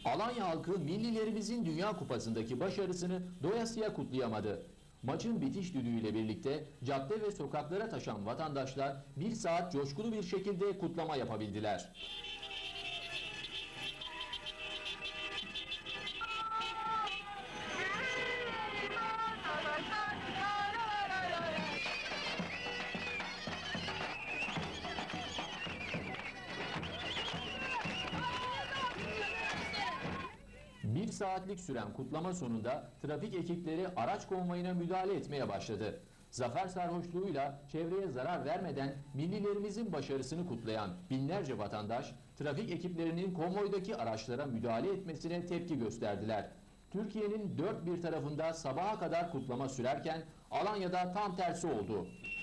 Alanya halkı millilerimizin Dünya Kupası'ndaki başarısını doyasıya kutlayamadı. Maçın bitiş düdüğüyle birlikte cadde ve sokaklara taşan vatandaşlar bir saat coşkulu bir şekilde kutlama yapabildiler. Bir saatlik süren kutlama sonunda trafik ekipleri araç konvoyuna müdahale etmeye başladı. Zafer sarhoşluğuyla çevreye zarar vermeden millilerimizin başarısını kutlayan binlerce vatandaş trafik ekiplerinin konvoydaki araçlara müdahale etmesine tepki gösterdiler. Türkiye'nin dört bir tarafında sabaha kadar kutlama sürerken Alanya'da tam tersi oldu.